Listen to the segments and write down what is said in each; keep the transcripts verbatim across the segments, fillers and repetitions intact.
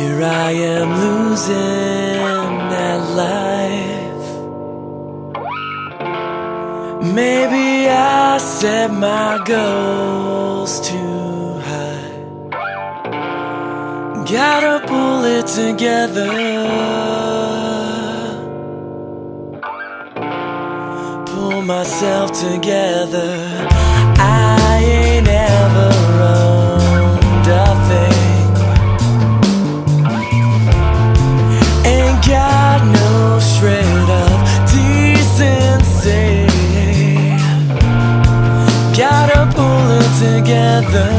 Here I am losing at life. Maybe I set my goals too high. Gotta pull it together, pull myself together. I ain't ever owned a thing, ain't got no shred of decency. Gotta pull it together,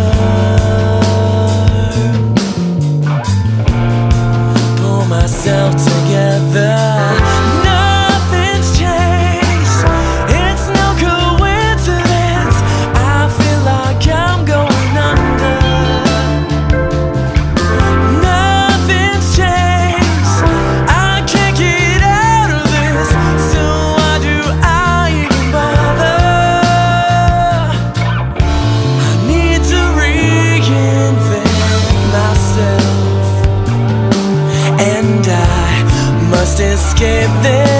pull myself together. Nothing's changed, it's no coincidence. I feel like I'm going under. Nothing's changed, I can't get out of this. So why do I even bother? I need to reinvent myself, and I must escape this.